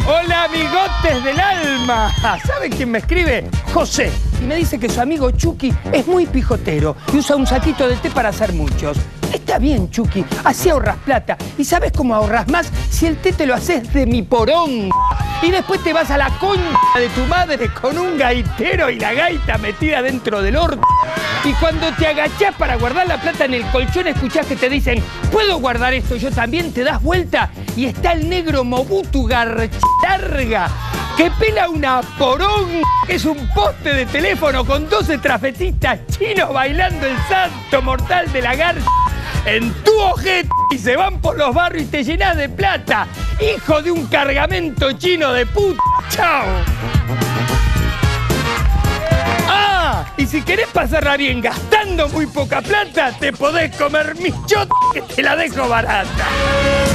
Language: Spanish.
Hola, amigotes del alma. ¿Saben quién me escribe? José. Y me dice que su amigo Chucky es muy pijotero y usa un saquito de té para hacer muchos. Está bien, Chucky, así ahorras plata. ¿Y sabes cómo ahorras más? Si el té te lo haces de mi porón. Y después te vas a la concha de tu madre con un gaitero y la gaita metida dentro del orto. Y cuando te agachás para guardar la plata en el colchón, escuchás que te dicen, ¿puedo guardar esto yo también? Te das vuelta y está el negro Mobutu Garcharga, que pela una porón, que es un poste de teléfono con 12 trapezistas chinos bailando el santo mortal de la garza en tu ojete, y se van por los barrios y te llenas de plata. ¡Hijo de un cargamento chino de puta! ¡Chao! ¡Ah! Y si querés pasarla bien gastando muy poca plata, te podés comer mis chotas, que te la dejo barata.